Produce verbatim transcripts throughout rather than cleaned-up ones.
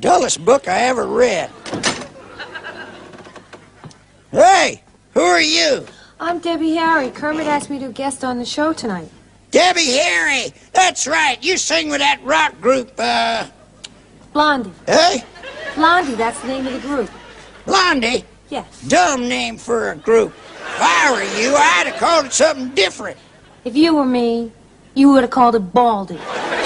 dullest book I ever read. Hey, who are you? I'm Debbie Harry. Kermit asked me to guest on the show tonight. Debbie Harry! That's right. You sing with that rock group, uh... Blondie. Hey? Blondie, that's the name of the group. Blondie? Yes. Dumb name for a group. If I were you, I'd have called it something different. If you were me, you would have called it Baldy.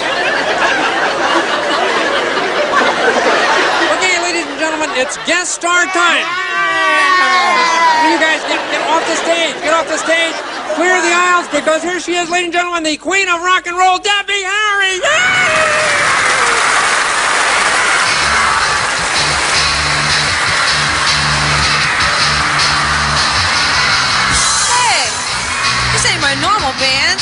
Okay, ladies and gentlemen, it's guest star time. You guys get, get off the stage. Get off the stage. Clear the aisles, because here she is, ladies and gentlemen, the queen of rock and roll, Debbie Harry. Hey, this ain't my normal band.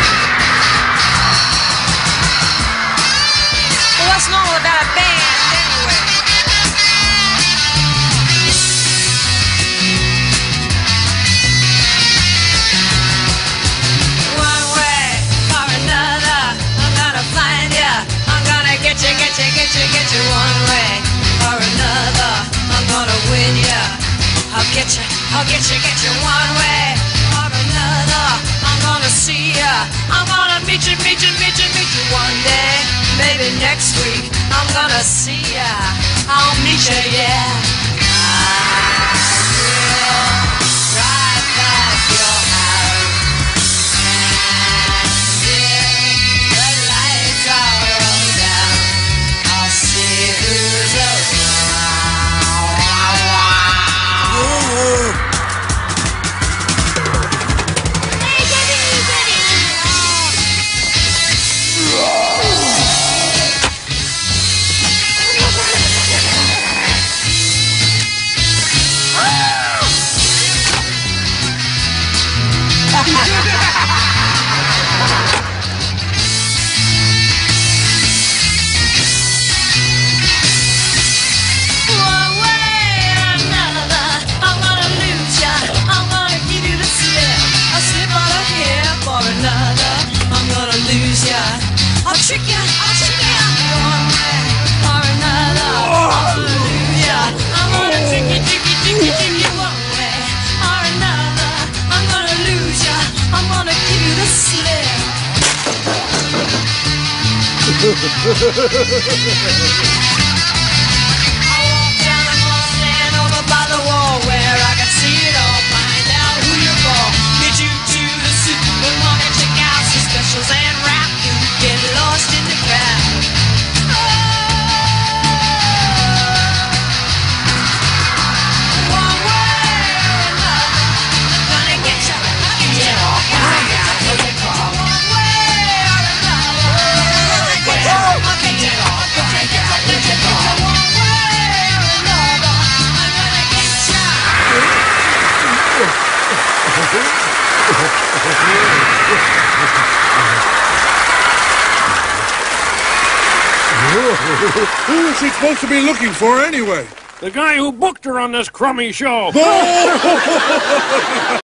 Well, what's normal about a band, anyway? Getcha, getcha, getcha, getcha one way or another. I'm gonna win ya. I'll getcha, I'll getcha, getcha one way or another. I'm gonna see ya. I'm gonna meet you, meet you, meet you, meet you one day. Maybe next week I'm gonna see ya. I'll meet ya, yeah. I will drive past your house and if the lights are on down, I'll see who's around. Hey, Debbie, Debbie! I'll trick ya, I'll trick ya one way or another. Hallelujah. I'm gonna trick you, trick you, trick you, trick you one way or another. I'm gonna lose ya. I'm gonna give you the slip. I walk down the hall, stand over by the wall where I can see it all, find out who you're for. Get you to the supermarket, check out some specials and wrap you. Get lost in the crowd. Oh, one way or another, I'm gonna get you. Get off my back, one way or another, I'm gonna get you. I'll get you off my back, get you off. One way or another, I'm gonna get Who is she supposed to be looking for anyway? The guy who booked her on this crummy show.